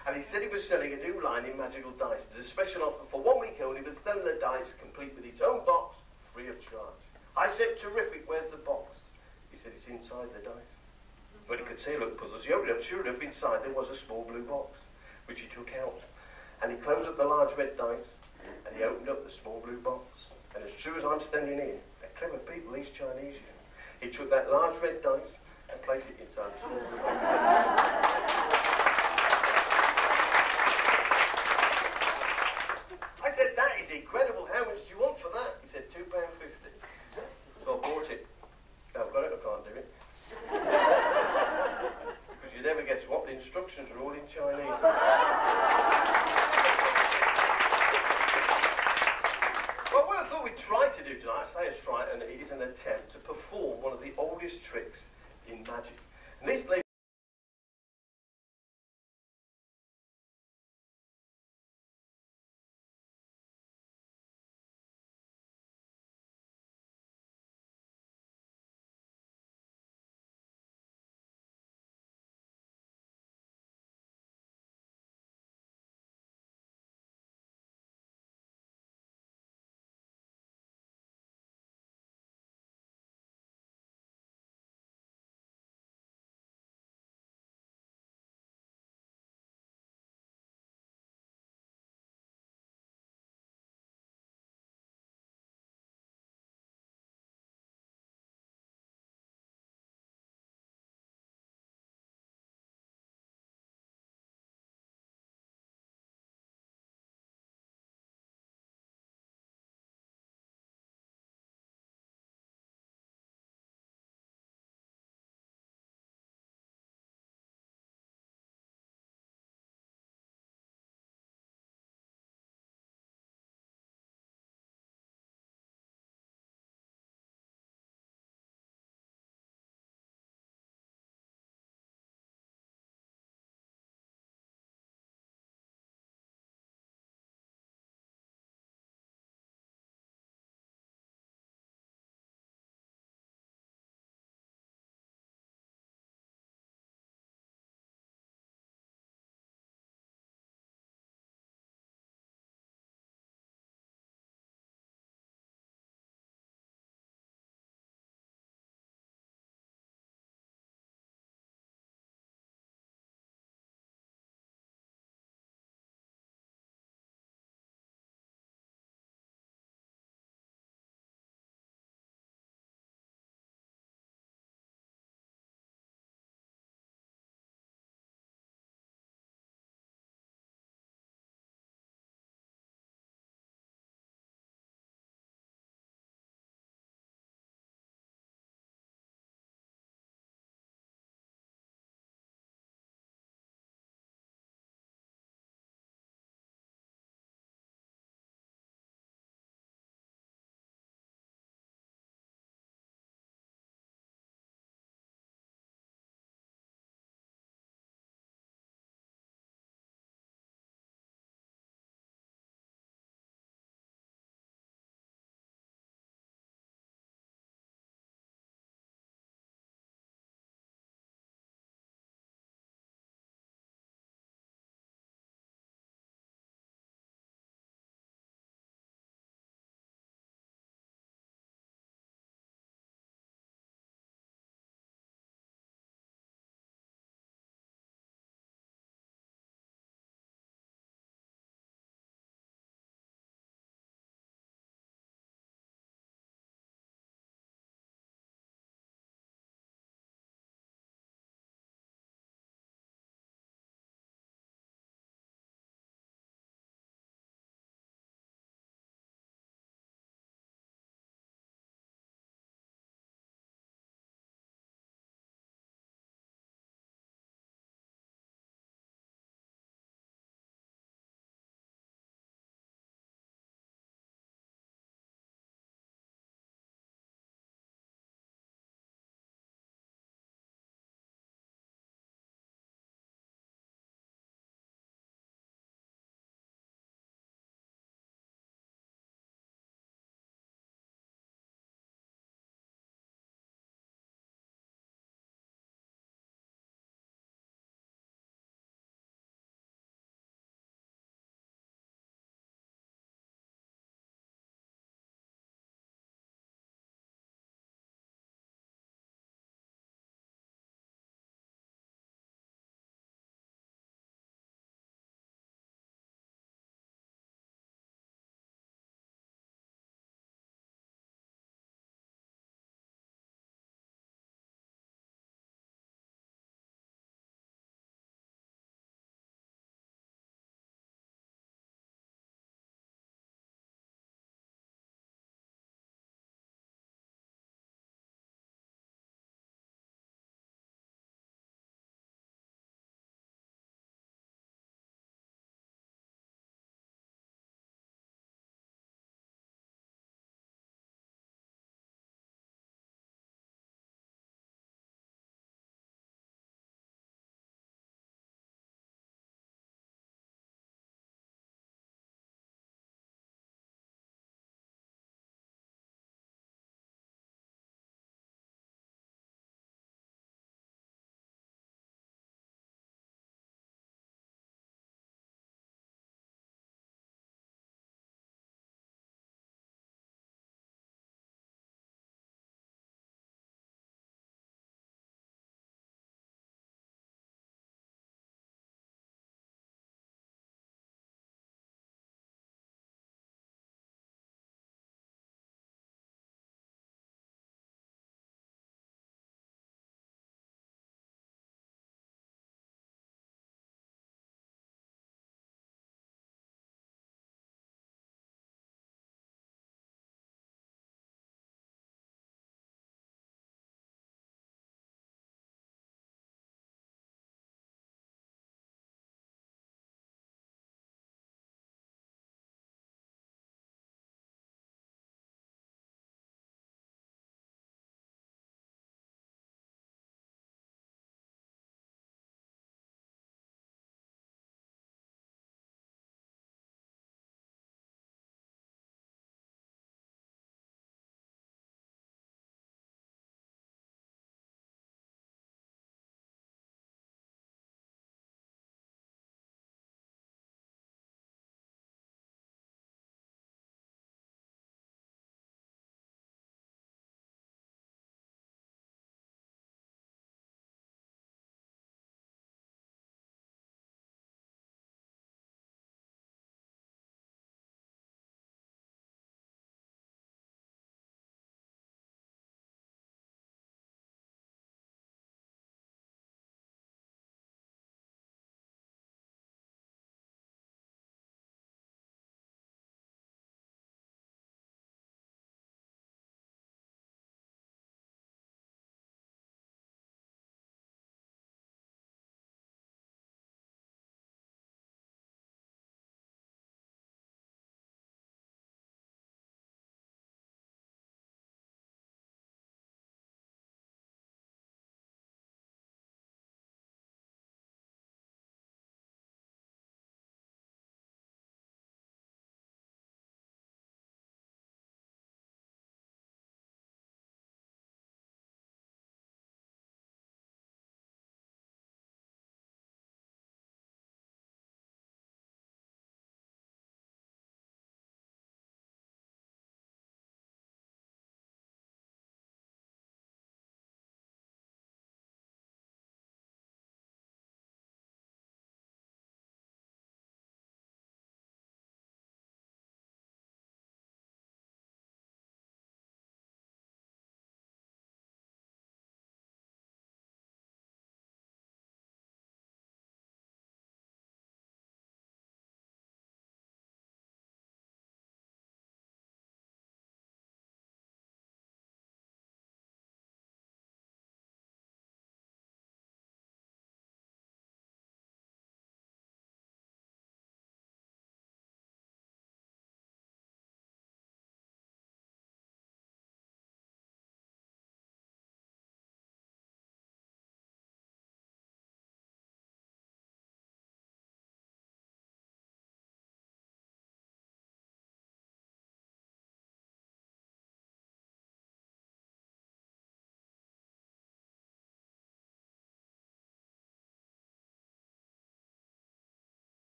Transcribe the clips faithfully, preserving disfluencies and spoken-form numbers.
And he said he was selling a new line in magical dice. There's a special offer for one week only. He was selling the dice complete with its own box, free of charge. I said, terrific, where's the box? He said, it's inside the dice. When he could see, look, puzzles, he opened it up. Sure enough, inside there was a small blue box, which he took out. And he closed up the large red dice, and he opened up the small blue box. And as true as I'm standing here, they're clever people, these Chinese, you know. He took that large red dice and placed it inside the small blue box. I said, that is incredible. How much do you want for that? He said, two pounds fifty. So I bought it. No, I've got it, I can't do it. Because you never guess what, the instructions are all in Chinese. Well, what I thought we'd try to do tonight, I say a try, and it is an attempt to perform one of the oldest tricks in magic. And this lady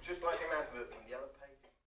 just like an advert in yellow paper.